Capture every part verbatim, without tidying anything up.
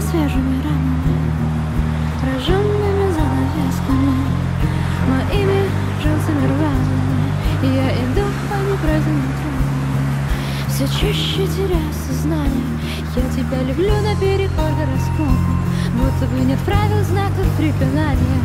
свежими ранами, прожженными занавесками, моими джинсами рваными. Я иду по непройденным тропам, все чаще теряю сознание. Я тебя люблю наперекор гороскопу, будто бы нет правил, знаков препинания.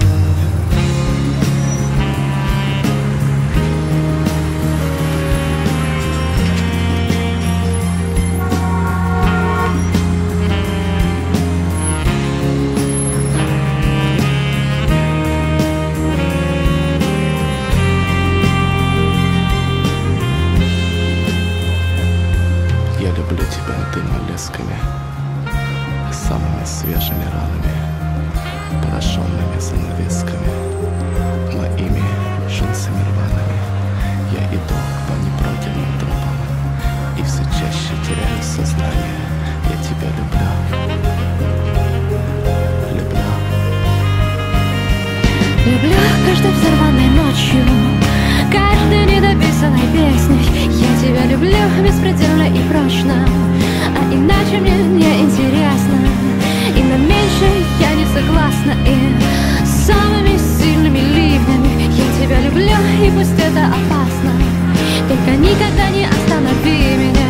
Я люблю тебя дымолесками, самыми свежими ранами, пораженными занавесками, моими джинсами рваными. Я иду по непройденным тропам и все чаще теряю сознание. Я тебя люблю, люблю. Люблю каждой взорванной ночью, каждой недописанной песней. Я тебя люблю беспредельно и прочно, а иначе мне не интересно. И на меньшее я не согласна, и самыми сильными ливнями я тебя люблю, и пусть это опасно, только никогда не останови меня.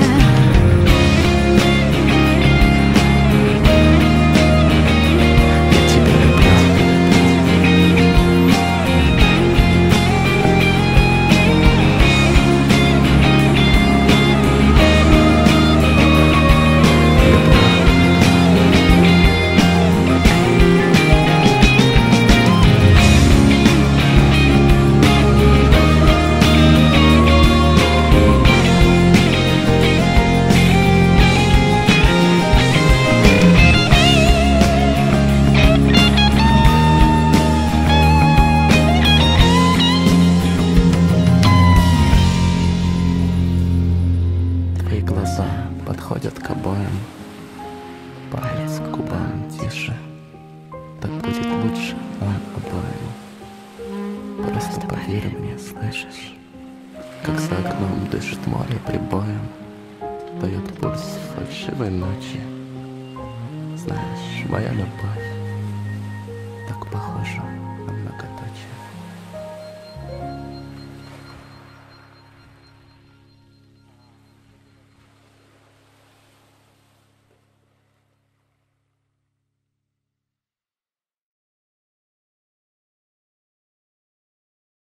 Твои глаза подходят к обоим, палец к губам тише. Так будет лучше нам обоим. Просто поверь мне, слышишь, как за окном дышит море прибоем, дает пульс фальшивой ночи. Знаешь, моя любовь так похожа на